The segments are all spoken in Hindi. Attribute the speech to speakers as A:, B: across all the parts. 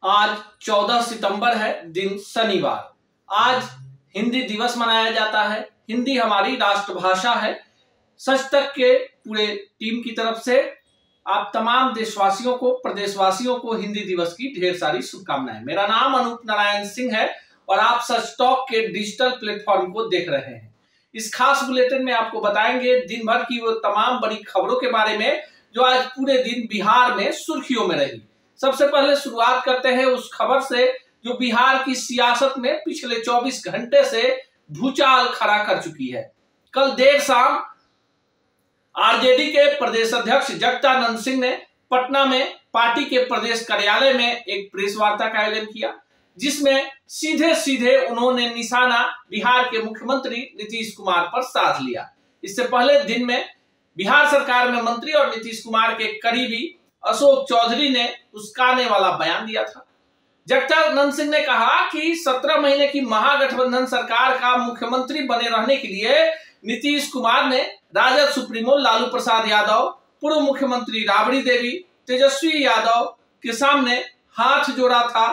A: आज 14 सितंबर है, दिन शनिवार। आज हिंदी दिवस मनाया जाता है। हिंदी हमारी राष्ट्रभाषा है। सच तक के पूरे टीम की तरफ से आप तमाम देशवासियों को, प्रदेशवासियों को हिंदी दिवस की ढेर सारी शुभकामनाएं। मेरा नाम अनूप नारायण सिंह है और आप सच टॉक के डिजिटल प्लेटफॉर्म को देख रहे हैं। इस खास बुलेटिन में आपको बताएंगे दिन भर की वो तमाम बड़ी खबरों के बारे में जो आज पूरे दिन बिहार में सुर्खियों में रही। सबसे पहले शुरुआत करते हैं उस खबर से जो बिहार की सियासत में पिछले 24 घंटे से भूचाल खड़ा कर चुकी है। कल देर शाम आरजेडी के प्रदेश अध्यक्ष जगदानंद सिंह ने पटना में पार्टी के प्रदेश कार्यालय में एक प्रेस वार्ता का आयोजन किया, जिसमें सीधे सीधे उन्होंने निशाना बिहार के मुख्यमंत्री नीतीश कुमार पर साध लिया। इससे पहले दिन में बिहार सरकार में मंत्री और नीतीश कुमार के करीबी अशोक चौधरी ने उस्काने वाला बयान दिया था। जगदानंद सिंह ने कहा कि 17 महीने की महागठबंधन सरकार का मुख्यमंत्री बने रहने के लिए नीतीश कुमार ने राजद सुप्रीमो लालू प्रसाद यादव, पूर्व मुख्यमंत्री राबड़ी देवी, तेजस्वी यादव के सामने हाथ जोड़ा था,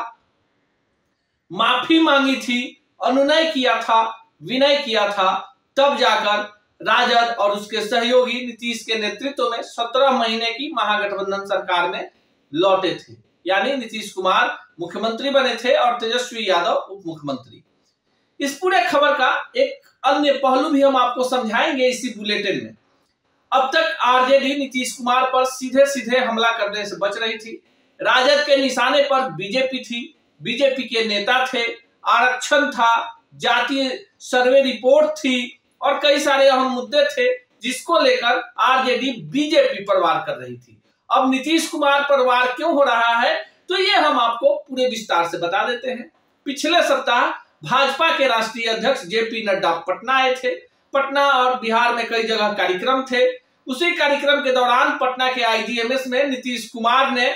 A: माफी मांगी थी, अनुनय किया था, विनय किया था, तब जाकर राजद और उसके सहयोगी नीतीश के नेतृत्व में 17 महीने की महागठबंधन सरकार में लौटे थे। यानी नीतीश कुमार मुख्यमंत्री बने थे और तेजस्वी यादव उप मुख्यमंत्री। इस पूरे खबर का एक अन्य पहलू भी हम आपको समझाएंगे इसी बुलेटिन में। अब तक आरजेडी नीतीश कुमार पर सीधे सीधे हमला करने से बच रही थी। राजद के निशाने पर बीजेपी थी, बीजेपी के नेता थे, आरक्षण था, जातीय सर्वे रिपोर्ट थी और कई सारे अहम मुद्दे थे जिसको लेकर आरजेडी बीजेपी पर वार कर रही थी। अब नीतीश कुमार पर वार क्यों हो रहा है, तो ये हम आपको पूरे विस्तार से बता देते हैं। पिछले सप्ताह भाजपा के राष्ट्रीय अध्यक्ष जेपी नड्डा पटना आए थे। पटना और बिहार में कई जगह कार्यक्रम थे। उसी कार्यक्रम के दौरान पटना के आईजीएमएस में नीतीश कुमार ने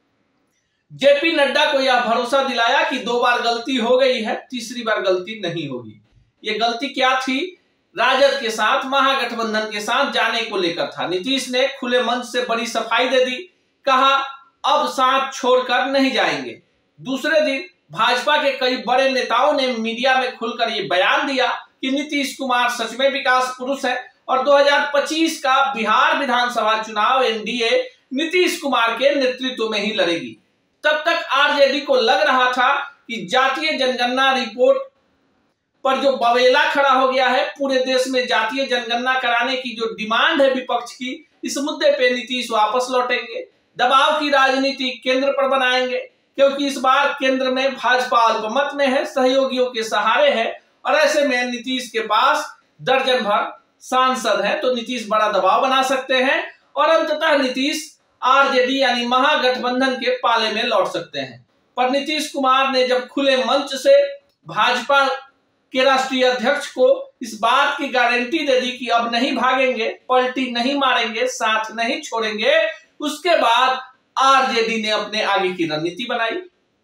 A: जेपी नड्डा को यह भरोसा दिलाया कि 2 बार गलती हो गई है, तीसरी बार गलती नहीं होगी। ये गलती क्या थी? राजद के साथ, महागठबंधन के साथ जाने को लेकर था। नीतीश ने खुले मंच से बड़ी सफाई दे दी, कहा अब साथ छोड़कर नहीं जाएंगे। दूसरे दिन भाजपा के कई बड़े नेताओं ने मीडिया में खुलकर ये बयान दिया कि नीतीश कुमार सच में विकास पुरुष है और 2025 का बिहार विधानसभा चुनाव एनडीए नीतीश कुमार के नेतृत्व में ही लड़ेगी। तब तक आरजेडी को लग रहा था कि जातीय जनगणना रिपोर्ट पर जो बवेला खड़ा हो गया है, पूरे देश में जातीय जनगणना कराने की जो डिमांड है विपक्ष की, इस मुद्दे पे नीतीश वापस लौटेंगे, दबाव की राजनीति केंद्र पर बनाएंगे, क्योंकि इस बार केंद्र में भाजपा अल्पमत में है, सहयोगियों के सहारे है और ऐसे में नीतीश के पास दर्जन भर सांसद है, तो नीतीश बड़ा दबाव बना सकते हैं और अंततः नीतीश आरजेडी यानी महागठबंधन के पाले में लौट सकते हैं। पर नीतीश कुमार ने जब खुले मंच से भाजपा के राष्ट्रीय अध्यक्ष को इस बात की गारंटी दे दी कि अब नहीं भागेंगे, पलटी नहीं मारेंगे, साथ नहीं छोड़ेंगे, उसके बाद आरजेडी ने अपने आगे की रणनीति बनाई।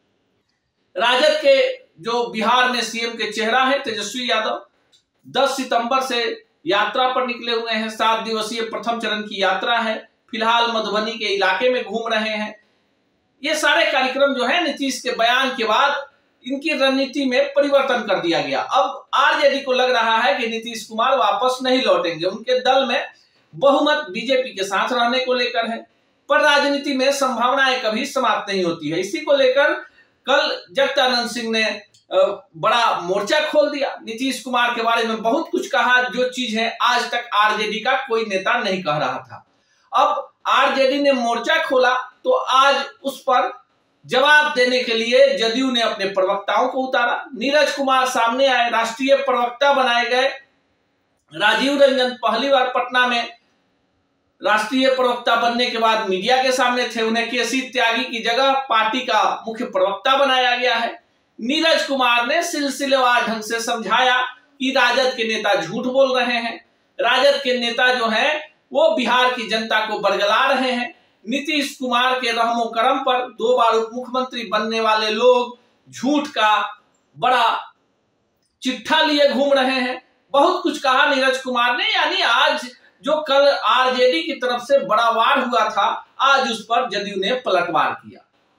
A: राजद के जो बिहार में सीएम के चेहरा है तेजस्वी यादव 10 सितंबर से यात्रा पर निकले हुए हैं। 7 दिवसीय प्रथम चरण की यात्रा है। फिलहाल मधुबनी के इलाके में घूम रहे हैं। ये सारे कार्यक्रम जो है नीतीश के बयान के बाद इनकी रणनीति में परिवर्तन कर दिया गया। अब आरजेडी को लग रहा है कि नीतीश कुमार वापस नहीं लौटेंगे। उनके दल में बहुमत बीजेपी के साथ रहने को लेकर है, पर राजनीति में संभावनाएं कभी समाप्त नहीं होती है। इसी को लेकर कल जगदानंद सिंह ने बड़ा मोर्चा खोल दिया। नीतीश कुमार के बारे में बहुत कुछ कहा, जो चीज है आज तक आरजेडी का कोई नेता नहीं कह रहा था। अब आरजेडी ने मोर्चा खोला तो आज उस पर जवाब देने के लिए जदयू ने अपने प्रवक्ताओं को उतारा। नीरज कुमार सामने आए, राष्ट्रीय प्रवक्ता बनाए गए। राजीव रंजन पहली बार पटना में राष्ट्रीय प्रवक्ता बनने के बाद मीडिया के सामने थे। उन्हें केसी त्यागी की जगह पार्टी का मुख्य प्रवक्ता बनाया गया है। नीरज कुमार ने सिलसिलेवार ढंग से समझाया कि राजद के नेता झूठ बोल रहे हैं। राजद के नेता जो हैं वो बिहार की जनता को बरगला रहे हैं। नीतीश कुमार के रहमो करम पर 2 बार उप मुख्यमंत्री बनने वाले लोग झूठ का बड़ा चिट्ठा लिए घूम रहे हैं। बहुत कुछ कहा नीरज कुमार ने। यानी आज जो कल आरजेडी की तरफ से बड़ा वार हुआ था, आज उस पर जदयू ने पलटवार किया।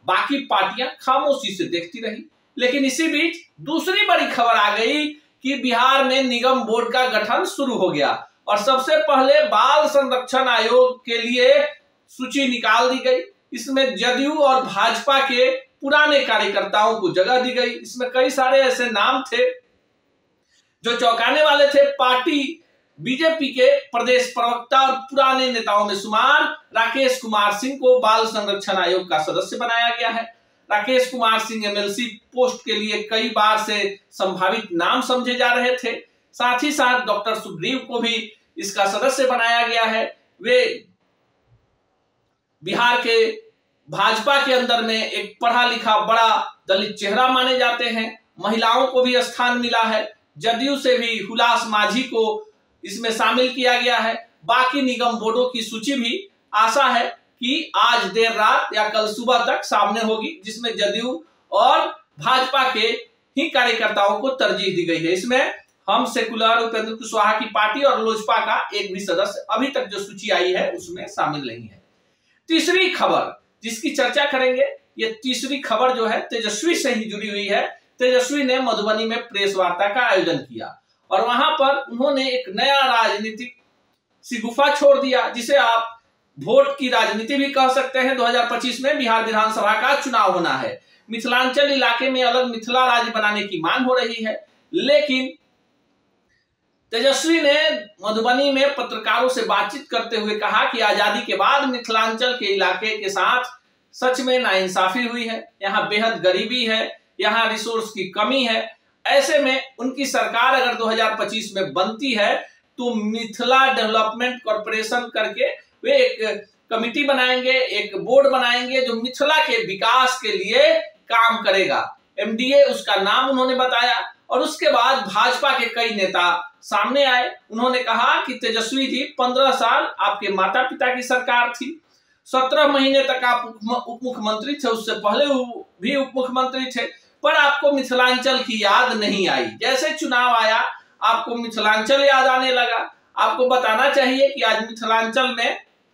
A: बाकी पार्टियां खामोशी से देखती रही। लेकिन इसी बीच दूसरी बड़ी खबर आ गई कि बिहार में निगम बोर्ड का गठन शुरू हो गया और सबसे पहले बाल संरक्षण आयोग के लिए सूची निकाल दी गई। इसमें जदयू और भाजपा के पुराने कार्यकर्ताओं को जगह दी गई। इसमें कई सारे ऐसे नाम थे जो चौंकाने वाले थे। पार्टी बीजेपी के प्रदेश प्रवक्ता और पुराने नेताओं में शुमार राकेश कुमार सिंह को बाल संरक्षण आयोग का सदस्य बनाया गया है। राकेश कुमार सिंह एमएलसी पोस्ट के लिए कई बार से संभावित नाम समझे जा रहे थे। साथ ही साथ डॉक्टर सुग्रीव को भी इसका सदस्य बनाया गया है। वे बिहार के भाजपा के अंदर में एक पढ़ा लिखा बड़ा दलित चेहरा माने जाते हैं। महिलाओं को भी स्थान मिला है। जदयू से भी हुलास माझी को इसमें शामिल किया गया है। बाकी निगम बोर्डों की सूची भी आशा है कि आज देर रात या कल सुबह तक सामने होगी, जिसमें जदयू और भाजपा के ही कार्यकर्ताओं को तरजीह दी गई है। इसमें हम सेकुलर, उपेंद्र कुशवाहा की पार्टी और लोजपा का एक भी सदस्य अभी तक जो सूची आई है उसमें शामिल नहीं है। तीसरी खबर जिसकी चर्चा करेंगे, ये तीसरी खबर जो है तेजस्वी से ही जुड़ी हुई है। तेजस्वी ने मधुबनी में प्रेस वार्ता का आयोजन किया और वहां पर उन्होंने एक नया राजनीतिक शिगुफा छोड़ दिया, जिसे आप वोट की राजनीति भी कह सकते हैं। 2025 में बिहार विधानसभा का चुनाव होना है। मिथिलांचल इलाके में अलग मिथिला राज्य बनाने की मांग हो रही है, लेकिन तेजस्वी ने मधुबनी में पत्रकारों से बातचीत करते हुए कहा कि आजादी के बाद मिथिलांचल के इलाके के साथ सच में नाइंसाफी हुई है। यहाँ बेहद गरीबी है, यहाँ रिसोर्स की कमी है। ऐसे में उनकी सरकार अगर 2025 में बनती है तो मिथिला डेवलपमेंट कॉर्पोरेशन करके वे एक कमिटी बनाएंगे, एक बोर्ड बनाएंगे जो मिथिला के विकास के लिए काम करेगा। एमडीए उसका नाम उन्होंने बताया। और उसके बाद भाजपा के कई नेता सामने आए। उन्होंने कहा कि तेजस्वी जी 15 साल आपके माता पिता की सरकार थी, 17 महीने तक आप उप मुख्यमंत्री थे, उससे पहले भी उप मुख्यमंत्री थे, पर आपको मिथिलांचल की याद नहीं आई। जैसे चुनाव आया आपको मिथिलांचल याद आने लगा। आपको बताना चाहिए कि आज मिथिलांचल में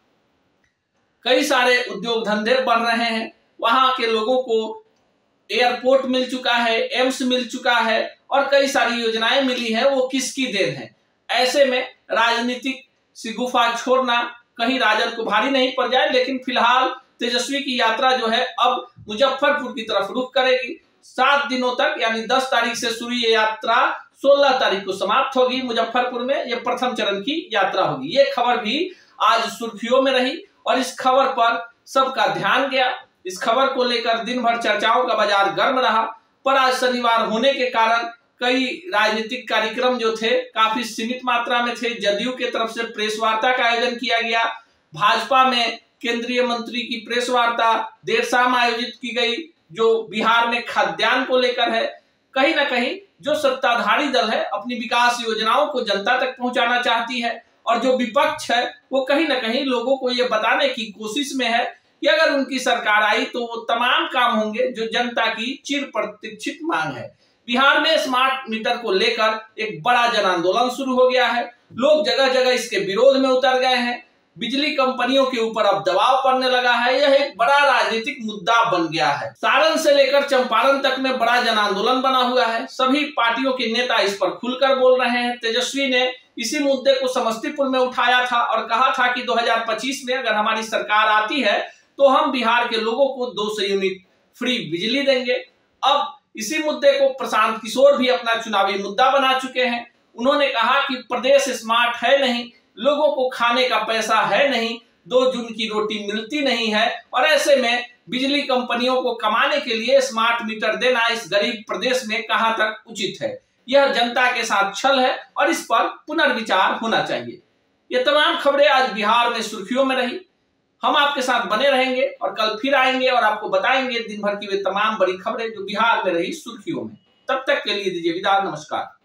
A: कई सारे उद्योग धंधे बढ़ रहे हैं। वहां के लोगों को एयरपोर्ट मिल चुका है, एम्स मिल चुका है और कई सारी योजनाएं मिली हैं। वो किसकी देन है? ऐसे में राजनीतिक शिगुफा छोड़ना कहीं राजद को भारी नहीं पड़ जाए। लेकिन फिलहाल तेजस्वी की यात्रा जो है अब मुजफ्फरपुर की तरफ रुख करेगी। 7 दिनों तक यानी 10 तारीख से शुरू ये यात्रा 16 तारीख को समाप्त होगी। मुजफ्फरपुर में ये प्रथम चरण की यात्रा होगी। ये खबर भी आज सुर्खियों में रही और इस खबर पर सबका ध्यान गया। इस खबर को लेकर दिन भर चर्चाओं का बाजार गर्म रहा। पर आज शनिवार होने के कारण कई राजनीतिक कार्यक्रम जो थे काफी सीमित मात्रा में थे। जदयू के तरफ से प्रेस वार्ता का आयोजन किया गया। भाजपा में केंद्रीय मंत्री की प्रेस वार्ता देर शाम आयोजित की गई, जो बिहार में खाद्यान्न को लेकर है। कहीं ना कहीं जो सत्ताधारी दल है अपनी विकास योजनाओं को जनता तक पहुंचाना चाहती है और जो विपक्ष है वो कहीं ना कहीं लोगों को ये बताने की कोशिश में है कि अगर उनकी सरकार आई तो वो तमाम काम होंगे जो जनता की चिर प्रतीक्षित मांग है। बिहार में स्मार्ट मीटर को लेकर एक बड़ा जन आंदोलन शुरू हो गया है। लोग जगह जगह इसके विरोध में उतर गए हैं। बिजली कंपनियों के ऊपर अब दबाव पड़ने लगा है। यह एक बड़ा राजनीतिक मुद्दा बन गया है। सारण से लेकर चंपारण तक में बड़ा जन आंदोलन बना हुआ है। सभी पार्टियों के नेता इस पर खुलकर बोल रहे हैं। तेजस्वी ने इसी मुद्दे को समस्तीपुर में उठाया था और कहा था कि 2025 में अगर हमारी सरकार आती है तो हम बिहार के लोगों को 200 यूनिट फ्री बिजली देंगे। अब इसी मुद्दे को प्रशांत किशोर भी अपना चुनावी मुद्दा बना चुके हैं। उन्होंने कहा कि प्रदेश स्मार्ट है नहीं, लोगों को खाने का पैसा है नहीं, 2 जून की रोटी मिलती नहीं है और ऐसे में बिजली कंपनियों को कमाने के लिए स्मार्ट मीटर देना इस गरीब प्रदेश में कहां तक उचित है। यह जनता के साथ छल है और इस पर पुनर्विचार होना चाहिए। ये तमाम खबरें आज बिहार में सुर्खियों में रही। हम आपके साथ बने रहेंगे और कल फिर आएंगे और आपको बताएंगे दिन भर की वे तमाम बड़ी खबरें जो बिहार में रही सुर्खियों में। तब तक के लिए दीजिए विदा। नमस्कार।